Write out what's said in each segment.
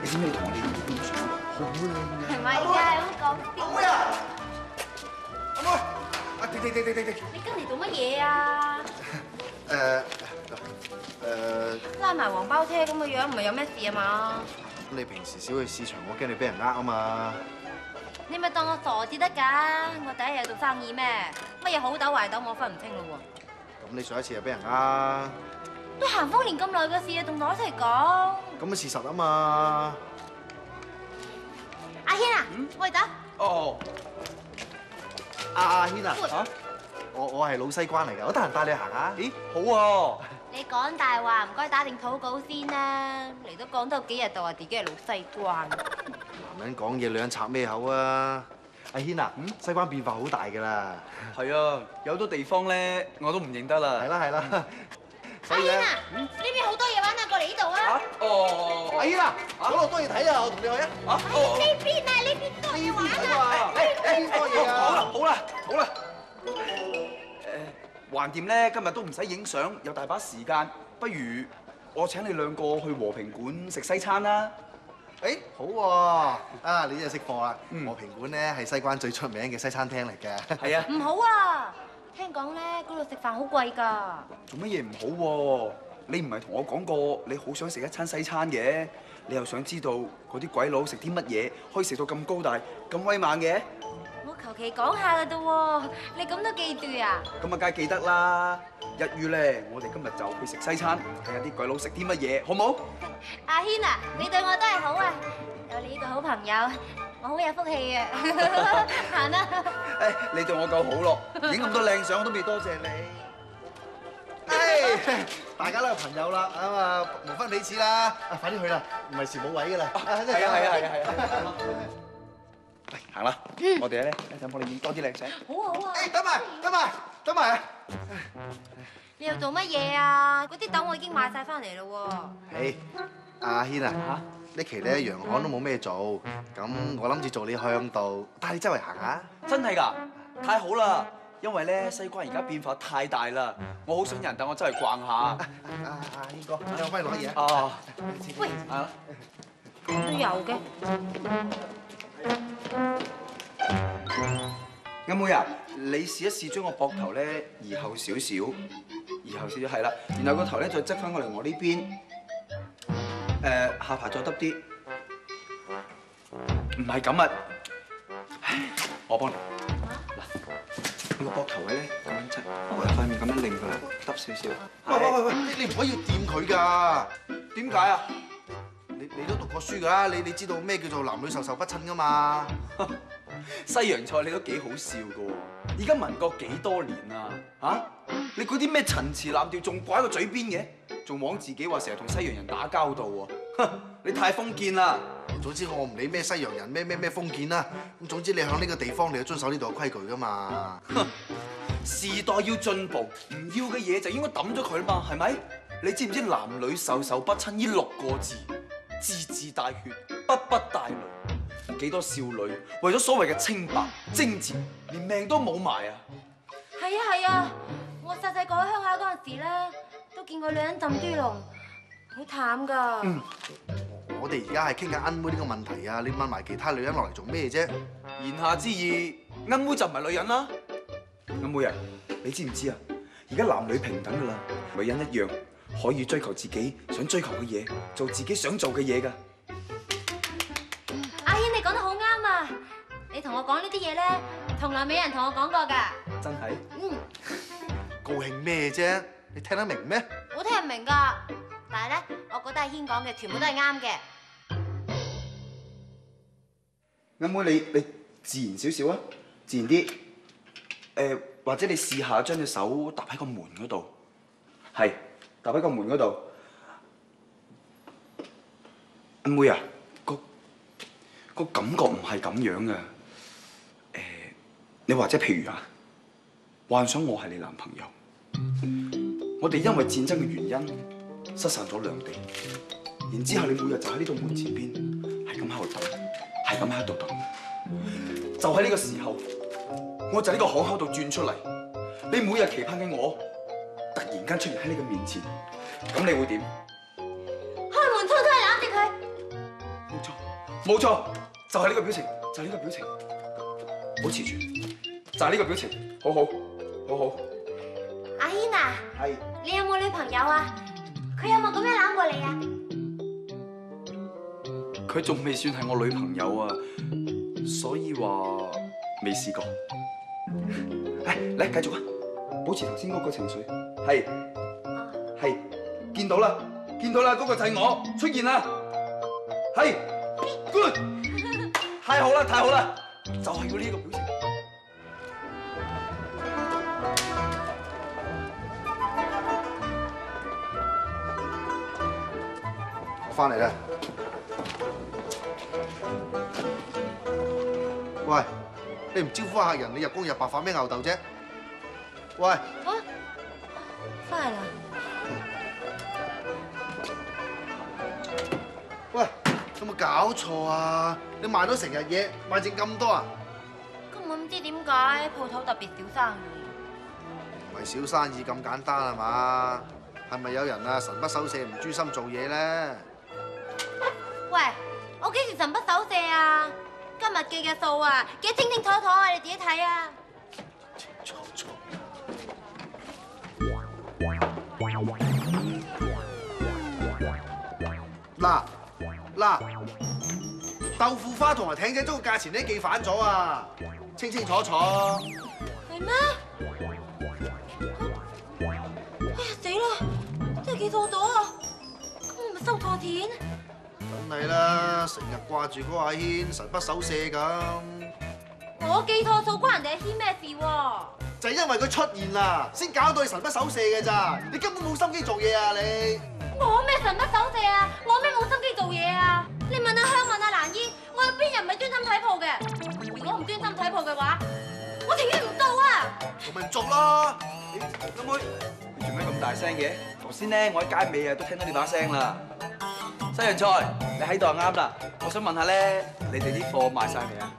你知唔知你同我哋影張相好靚啊？ 係咪㗎？咁講啲。 阿妹啊！阿妹，啊停！ 你跟嚟做乜嘢啊？拉埋黃包車咁嘅樣，唔係有咩事啊嘛？ 你平時少去市場，我驚你俾人呃啊嘛。 你咪當我傻至得㗎！我第一日做生意咩？乜嘢好豆壞豆我分唔清咯咁你上一次又俾人呃， 喎。都行豐年咁耐嘅事啊，同我一齊講。 咁嘅事實啊嘛。 阿軒啊，我哋走。 哦， 阿軒啊， 嚇， 我係老西關嚟㗎，我得閒帶你行下。 咦，好喎。 你講大話，唔該打定草稿先啦。嚟到廣州幾日就話自己係老西關。 男人講嘢，女人插咩口啊？阿軒啊，西關變化好大㗎啦。 係啊，有好多地方咧，我都唔認得啦。 係啦。 阿軒啊，呢邊好多嘢玩啊，過嚟呢度啊！ 哦， 阿軒啊，嗰度多嘢睇啊，我同你去啊。 呢邊啊，呢邊多嘢玩啊！ 呢邊多嘢啊。 好啦，橫掂咧，今日都唔使影相，有大把時間，不如我請你兩個去和平館食西餐啦。 誒好喎，啊你真係識貨啦！和平館咧係西關最出名嘅西餐廳嚟嘅。 係啊， 唔好啊！聽講咧，嗰度食飯好貴㗎。 做乜嘢唔好喎？你唔係同我講過你好想食一餐西餐嘅？你又想知道嗰啲鬼佬食啲乜嘢可以食到咁高大、咁威猛嘅？ 我求其講下㗎啫喎，你咁都記住啊？ 咁啊，梗係記得啦！一於咧，我哋今日就去食西餐，睇下啲鬼佬食啲乜嘢，好唔好？ 阿軒啊，你對我都係好啊！有你呢個好朋友，我好有福氣啊！行啦！ 誒，你對我夠好咯，影咁多靚相我都未多謝你。 誒，大家都係朋友啦，咁啊無分彼此啦。啊，快啲去啦，唔係時冇位㗎啦。 係啊！嚟行啦，我哋咧一陣幫你影多啲靚相。 好啊好啊！ 誒，等埋啊！ 你又做乜嘢啊？嗰啲豆我已經買晒翻嚟咯誒，阿軒啊，呢期咧洋行都冇咩做，咁我諗住做你向導，帶你周圍行下。 真係㗎，太好啦！因為咧西關而家變化太大啦，我好想有人帶我周圍逛下。 阿軒哥，我幫你攞嘢。 哦， 喂， 啊， 咁都有嘅。 阿妹啊，你試一試將個膊頭咧移後少少，係啦，然後個頭咧再側翻過嚟我呢邊，下巴再耷啲，唔係咁啊，唉，我幫你。嗱，你個膊頭位咧咁樣側，我有塊面咁樣擰過嚟，耷少少。 喂，你唔可以掂佢㗎。 點解啊？ 你都讀過書㗎啦，你知道咩叫做男女授受不親㗎嘛？ 西洋菜你都幾好笑㗎喎！而家民國幾多年啊？嚇！你嗰啲咩陳詞濫調仲掛喺個嘴邊嘅，仲枉自己話成日同西洋人打交道喎！你太封建啦！ 總之我唔理咩西洋人咩封建啦，咁總之你喺呢個地方你要遵守呢度嘅規矩㗎嘛。 時代要進步，唔要嘅嘢就應該抌咗佢啦嘛，係咪？你知唔知男女授受不親呢6個字，字字帶血，筆筆帶淚？幾多少女為咗所謂嘅清白貞潔，連命都冇埋啊！ 係啊，我細細個喺鄉下嗰陣時咧，都見過女人浸豬籠，好慘㗎。 我哋而家係傾緊恩妹呢個問題啊，你問埋其他女人落嚟做咩啫？ 言下之意，恩妹就唔係女人啦。恩妹啊，你知唔知啊？而家男女平等㗎啦，女人一樣可以追求自己想追求嘅嘢，做自己想做嘅嘢㗎。 阿軒，你講得好啱啊！你同我講呢啲嘢咧，從來冇人同我講過㗎。 真係？ 高興咩啫？你聽得明咩？ 我聽唔明㗎，但係咧，我覺得阿軒講嘅全部都係啱嘅。 恩妹，你自然少少啊，自然啲。或者你試下將隻手搭喺個門嗰度，係搭喺個門嗰度。恩妹啊，個感覺唔係咁樣嘅。你或者譬如啊，幻想我係你男朋友，我哋因為戰爭嘅原因失散咗兩地，然之後你每日就喺呢度門前邊，係咁喺度等，係咁喺度等。就喺呢個時候，我就喺呢個巷口度轉出嚟，你每日期盼嘅我，突然間出現喺你嘅面前，咁你會點？ 開門衝出去攬住佢。 冇錯，就係呢個表情，就係呢個表情，保持住，就係呢個表情，好好，好好。 阿軒啊， 係。 你有冇女朋友啊？佢有冇咁樣攬過你啊？ 佢仲未算係我女朋友啊，所以話未試過。嚟繼續啊，保持頭先嗰個情緒。係，見到啦，嗰個就係我出現啦。係 ，good， 太好啦，就係要呢個表情。 我翻嚟啦。喂，你唔招呼下客人，你入工入白發咩牛竇啫？喂， 翻嚟啦！ 喂，有冇搞錯啊？你賣咗成日嘢，賣剩咁多啊？ 根本唔知點解鋪頭特別少生意。 唔係小生意咁簡單係嘛？係咪有人啊神不守舍唔專心做嘢咧？ 喂，我幾時神不守舍啊？今日記嘅數啊，記得清清楚楚啊！你自己睇啊！ 清楚楚。嗱，豆腐花同埋艇仔粥嘅價錢你記反咗啊！清清楚楚。 係咩？哎呀死啦！真係記錯咗啊！咁我咪收錯錢？ 梗係啦，成日掛住嗰個阿軒，神不守舍咁。 我記錯數關人哋阿軒咩事喎？ 就係因為佢出現啦，先搞到你神不守舍嘅咋。你根本冇心機做嘢啊你！ 我咩神不守舍啊？我咩冇心機做嘢啊？你問阿香問阿蘭姨，我有邊人唔係專心睇鋪嘅？如果唔專心睇鋪嘅話，我情願唔做啊！ 我咪唔做咯。 阿妹，你做咩咁大聲嘅？頭先咧，我喺街尾啊都聽到你把聲啦。西洋菜，你喺度就啱啦。我想問下咧，你哋啲貨賣晒未啊？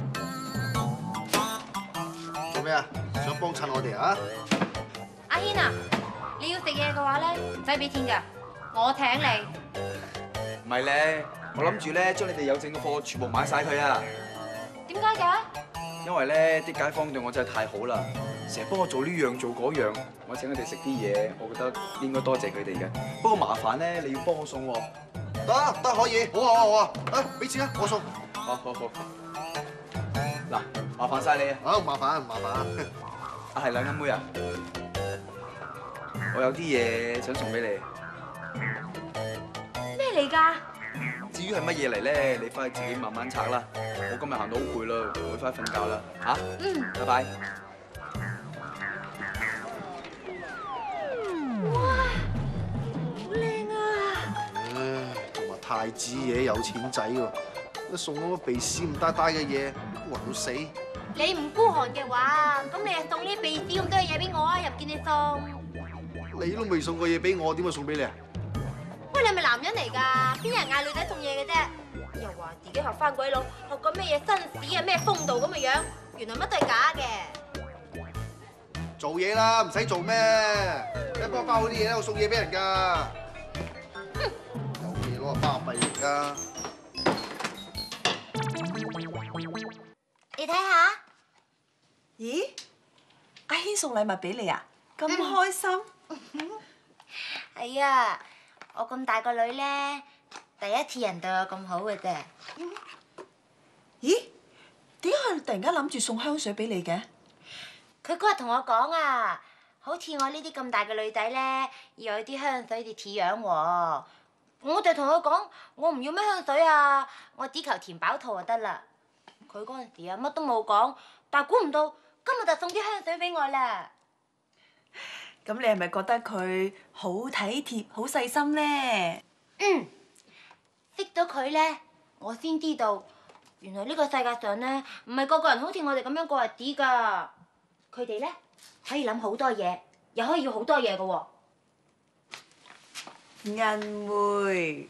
做咩啊？想幫襯我哋啊？ 阿軒啊，你要食嘢嘅話咧，唔使俾錢㗎，我請你。 唔係咧，我諗住咧將你哋有剩嘅貨全部買晒佢啊！ 點解嘅？ 因為咧啲街坊對我真係太好啦，成日幫我做呢樣做嗰樣，我請佢哋食啲嘢，我覺得應該多謝佢哋嘅。不過麻煩咧，你要幫我送喎。 得可以，好啊，俾錢啊，我送。 好。嗱，麻煩晒你啊！ 好，麻煩。 啊係啦，阿妹啊，我有啲嘢想送俾你。 咩嚟㗎？ 至於係乜嘢嚟咧，你翻去自己慢慢拆啦。我今日行到好攰啦，我翻去瞓覺啦。嚇，拜拜。 哇，好靚啊！ 同埋太子爺有錢仔喎，你送嗰個鼻屎咁呆呆嘅嘢，暈到死。 你唔孤寒嘅話，咁你係送呢鼻屎咁多嘢俾我啊？又唔見你送。 你都未送過嘢俾我，點會送俾你啊？ 喂，你係咪男人嚟㗎？邊有人嗌女仔送嘢嘅啫？又話自己學翻鬼佬，學過咩嘢紳士啊，咩風度咁嘅樣，原來乜都係假嘅。 做嘢啦，唔使做咩？你幫我包好啲嘢啦，我送嘢俾人㗎。有嘢攞個巴閉嚟㗎。 你睇下。 咦？阿軒送禮物俾你啊？咁開心？ 係啊，我咁大個女咧，第一次人對我咁好嘅啫。 咦？點解佢突然間諗住送香水俾你嘅？ 佢嗰日同我講啊，好似我呢啲咁大嘅女仔咧，要有啲香水至似樣喎。我就同佢講，我唔要咩香水啊，我只求填飽肚就得啦。佢嗰陣時啊，乜都冇講，但係估唔到今日就送啲香水俾我啦。 咁你係咪覺得佢好體貼、好細心咧？ 嗯，識咗佢咧，我先知道原來呢個世界上咧，唔係個個人好似我哋咁樣過日子㗎。佢哋咧可以諗好多嘢，又可以要好多嘢㗎喎。 恩妹，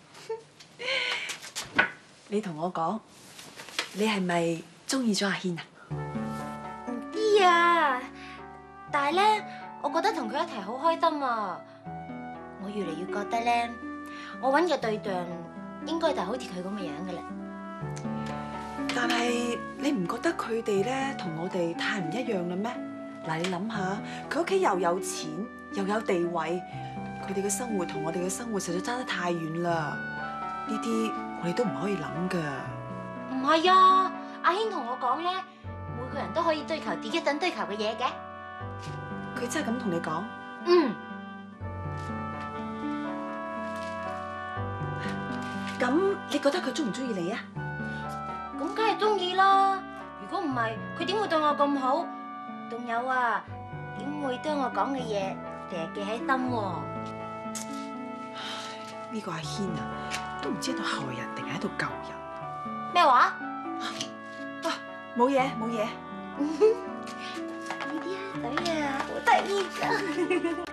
你同我講，你係咪中意咗阿軒啊？ 唔知啊，但係咧，我覺得同佢一齊好開心啊！我越嚟越覺得咧，我揾嘅對象應該就好似佢咁嘅樣嘅啦。 但係你唔覺得佢哋咧同我哋太唔一樣啦咩？嗱，你諗下，佢屋企又有錢又有地位，佢哋嘅生活同我哋嘅生活實在差得太遠啦。呢啲我哋都唔可以諗噶。 唔係啊，阿軒同我講咧，每個人都可以追求自己想追求嘅嘢嘅。 佢真係咁同你講？ 嗯， 咁你覺得佢中唔中意你啊？ 咁梗係中意啦。如果唔係，佢點會對我咁好？仲有啊，點會將我講嘅嘢成日記喺心喎？ 呢個阿軒啊，都唔知喺度害人定係喺度救人。 咩話？ 啊，冇嘢冇嘢。 呢啲啊，女啊，好得意㗎。